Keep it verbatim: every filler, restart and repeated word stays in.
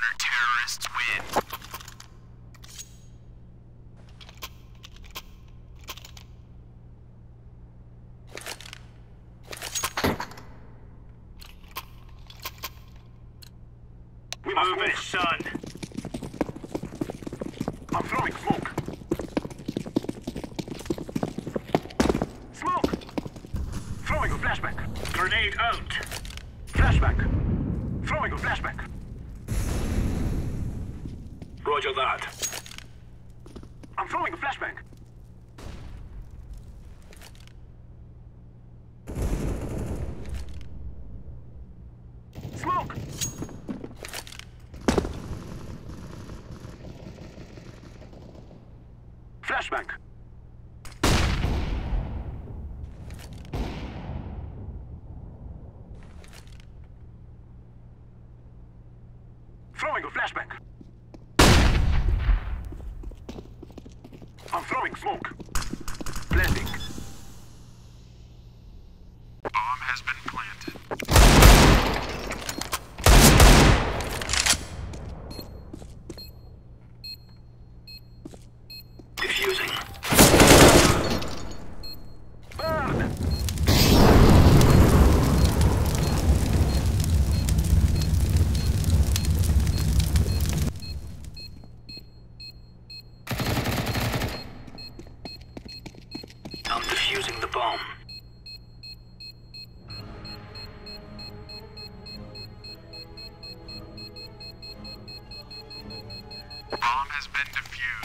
Counter-terrorists win. We move it, son. I'm throwing smoke. Smoke! Throwing a flashback. Grenade out. Flashback. Throwing a flashback. Roger that. I'm throwing a flashback. Smoke! Flashback. Throwing a flashback. I'm throwing smoke. Blending. Bomb has been planted. Diffusing. Burn! I'm defusing the bomb. Bomb has been defused.